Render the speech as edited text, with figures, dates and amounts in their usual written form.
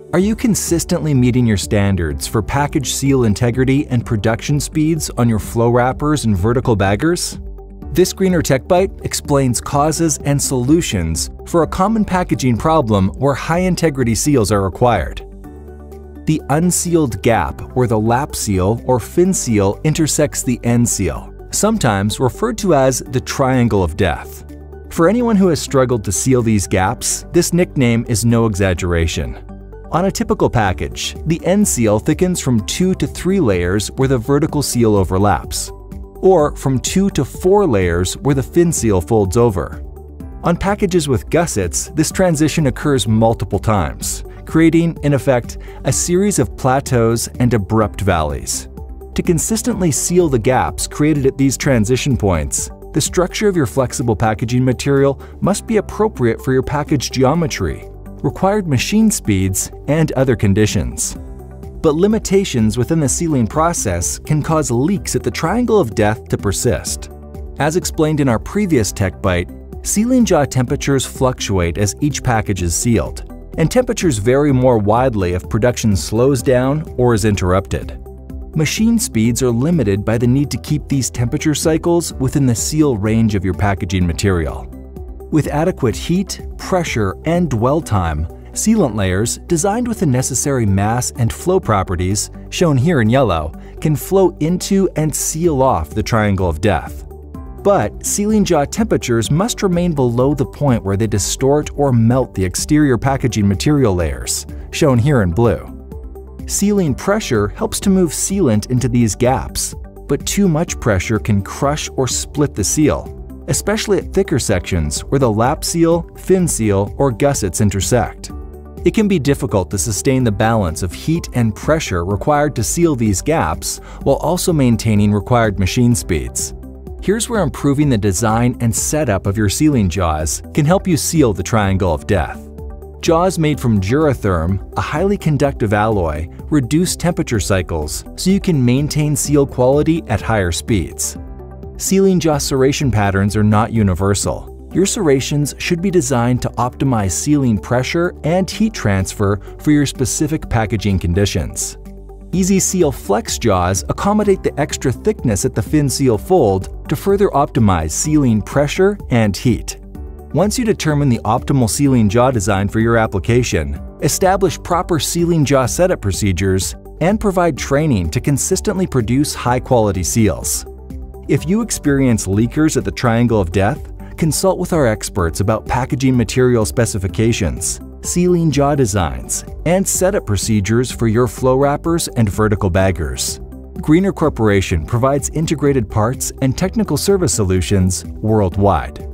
Are you consistently meeting your standards for package seal integrity and production speeds on your flow wrappers and vertical baggers? This Greener Tech Bite explains causes and solutions for a common packaging problem where high-integrity seals are required. The unsealed gap, where the lap seal or fin seal intersects the end seal, sometimes referred to as the triangle of death. For anyone who has struggled to seal these gaps, this nickname is no exaggeration. On a typical package, the end seal thickens from 2 to 3 layers where the vertical seal overlaps, or from 2 to 4 layers where the fin seal folds over. On packages with gussets, this transition occurs multiple times, creating, in effect, a series of plateaus and abrupt valleys. To consistently seal the gaps created at these transition points, the structure of your flexible packaging material must be appropriate for your package geometry, required machine speeds, and other conditions. But limitations within the sealing process can cause leaks at the triangle of death to persist. As explained in our previous Tech Bite, sealing jaw temperatures fluctuate as each package is sealed, and temperatures vary more widely if production slows down or is interrupted. Machine speeds are limited by the need to keep these temperature cycles within the seal range of your packaging material. With adequate heat, pressure, and dwell time, sealant layers, designed with the necessary mass and flow properties, shown here in yellow, can flow into and seal off the triangle of death. But sealing jaw temperatures must remain below the point where they distort or melt the exterior packaging material layers, shown here in blue. Sealing pressure helps to move sealant into these gaps, but too much pressure can crush or split the seal, especially at thicker sections where the lap seal, fin seal, or gussets intersect. It can be difficult to sustain the balance of heat and pressure required to seal these gaps while also maintaining required machine speeds. Here's where improving the design and setup of your sealing jaws can help you seal the triangle of death. Jaws made from Dura-Therm, a highly conductive alloy, reduce temperature cycles so you can maintain seal quality at higher speeds. Sealing jaw serration patterns are not universal. Your serrations should be designed to optimize sealing pressure and heat transfer for your specific packaging conditions. Easy Seal Flex jaws accommodate the extra thickness at the fin seal fold to further optimize sealing pressure and heat. Once you determine the optimal sealing jaw design for your application, establish proper sealing jaw setup procedures, and provide training to consistently produce high-quality seals. If you experience leakers at the triangle of death, consult with our experts about packaging material specifications, sealing jaw designs, and setup procedures for your flow wrappers and vertical baggers. Greener Corporation provides integrated parts and technical service solutions worldwide.